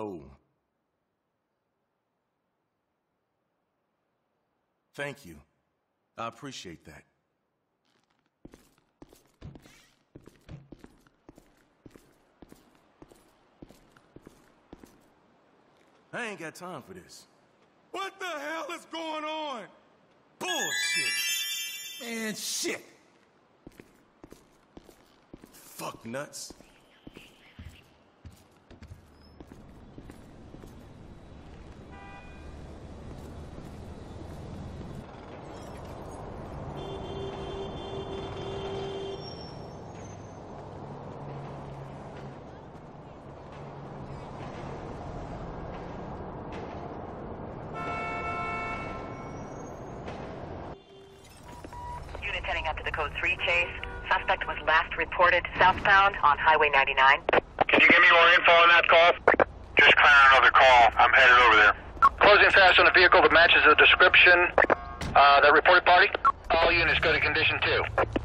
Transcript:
unload. Thank you. I appreciate that. I ain't got time for this. What the hell is going on? Bullshit! Man, shit! Fuck nuts. Units heading up to the Code 3 chase. Suspect was last reported southbound on Highway 99. Can you give me more info on that call? Just clearing another call. I'm headed over there. Closing fast on a vehicle that matches the description. That reported party? All units go to condition 2.